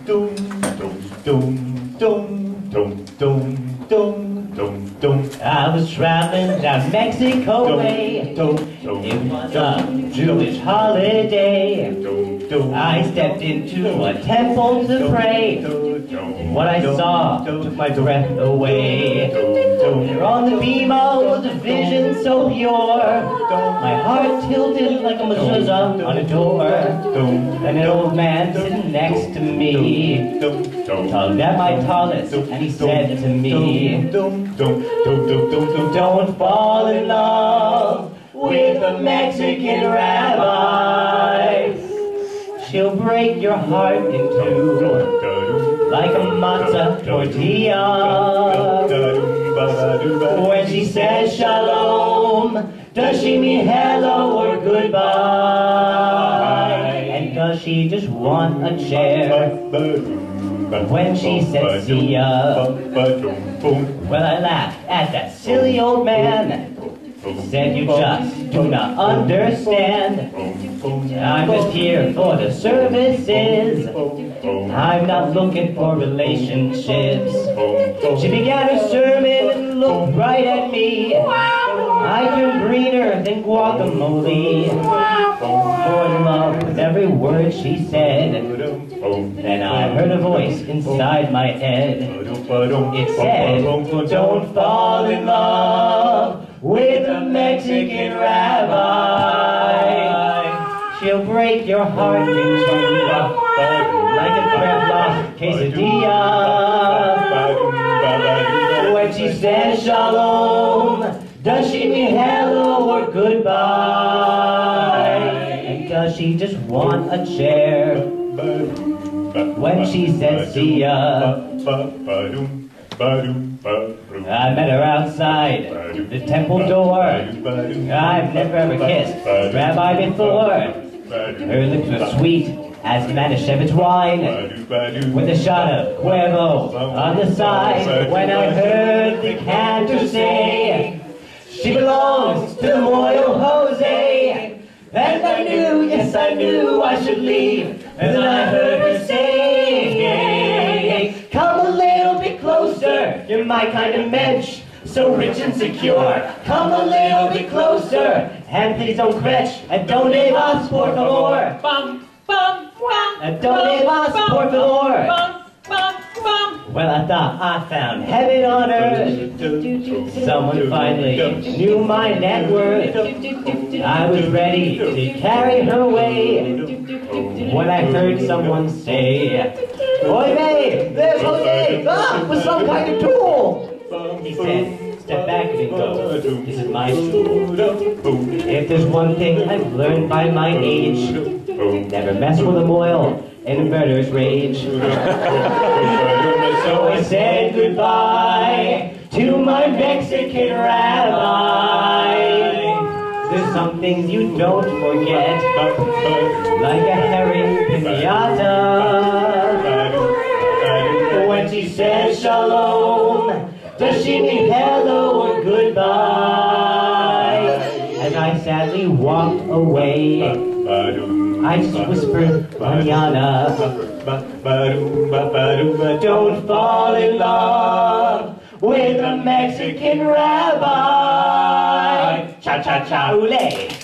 I was traveling down Mexico way. It was a Jewish holiday. I stepped into a temple to pray. What I saw took my breath away. There on the bima was a vision so pure. My heart tilted like a mezuzah on a door. And an old man sitting next to me tugged at my tallis and he said to me, don't fall in love with a Mexican rabbi. She'll break your heart in two like a matzah tortilla. When she says shalom, does she mean hello or goodbye? And does she just want a chair? When she said see ya, well, I laughed at that silly old man. Said you just do not understand. I'm just here for the services. I'm not looking for relationships. She began her sermon and looked right at me. I turned greener than guacamole. More in love with every word she said. Then I heard a voice inside my head. It said, don't fall in love with a Mexican rabbi. She'll break your heart in two like a crab quesadilla. When she says shalom, does she mean hello or goodbye? And does she just want a chair? When she said see ya, I met her outside the temple door. I've never ever kissed a rabbi before. Her lips were sweet as Manischewitz wine, with a shot of Cuervo on the side. When I heard the cantor say, she belongs to the Royal Jose, and I knew, yes I knew I should leave. And then I heard her say, come a little bit closer, you're my kind of mensch, so rich and secure. Come a little bit closer, and please don't kvetch, and don't leave us, por favor. And don't leave us, por favor. Well, I thought I found heaven on earth. Someone finally knew my net worth. I was ready to carry her away when I heard someone say, "Oy vey, there's Jose, with some kind of tool." He said, step back and go, this is my school. If there's one thing I've learned by my age, never mess with a boil in a murderous rage. So I said goodbye to my Mexican rabbi. There's some things you don't forget, like a herring pinata. When she says shalom, does she mean hello or goodbye? As I sadly walked away, I just whispered, mañana. Don't fall in love with a Mexican rabbi. Cha cha cha, oolé.